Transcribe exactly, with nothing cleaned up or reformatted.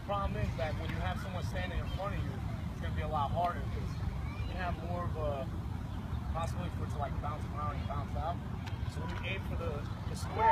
problem is that when you have someone standing in front of you, it's going to be a lot harder because you have more of a possibility for it to like bounce around and bounce out. So when you aim for the, the square,